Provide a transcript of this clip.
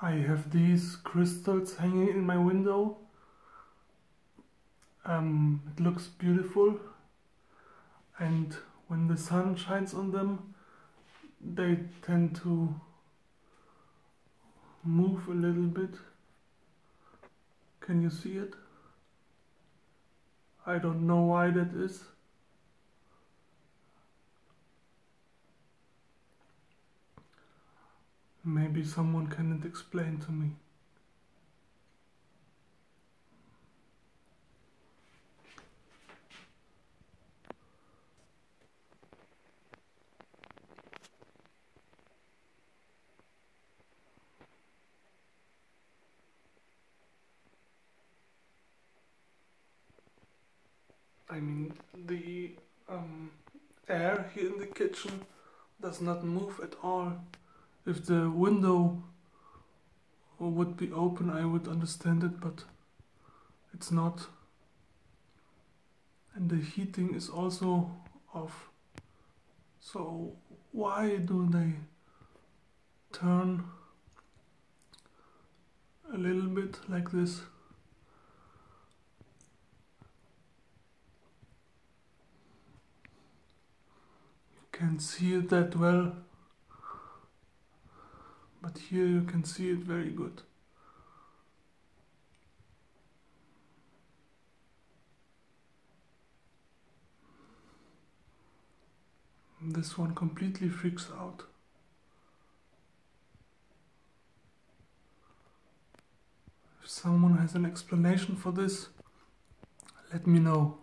I have these crystals hanging in my window. It looks beautiful, and when the sun shines on them, they tend to move a little bit. Can you see it? I don't know why that is. Maybe someone can explain to me. I mean, the air here in the kitchen does not move at all. If the window would be open, I would understand it, but it's not. And the heating is also off. So why do they turn a little bit like this? Can't see it that well, but here you can see it very good. This one completely freaks out. If someone has an explanation for this, let me know.